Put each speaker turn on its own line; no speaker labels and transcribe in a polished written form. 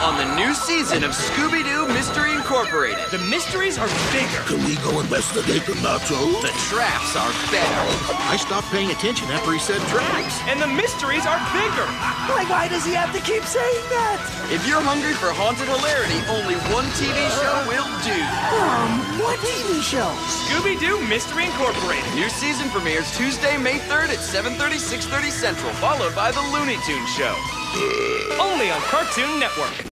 on the new season of Scooby-Doo Mystery Incorporated.
The mysteries are bigger.
Can we go investigate the nachos?
The traps are better.
I stopped paying attention after he said traps.
And the mysteries are bigger.
Like, why does he have to keep saying that?
If you're hungry for haunted hilarity, only one TV show will do.
What TV show?
Scooby-Doo Mystery Incorporated.
New season premieres Tuesday, May 3rd at 7:30, 6:30 Central, followed by The Looney Tunes Show.
Only on Cartoon Network.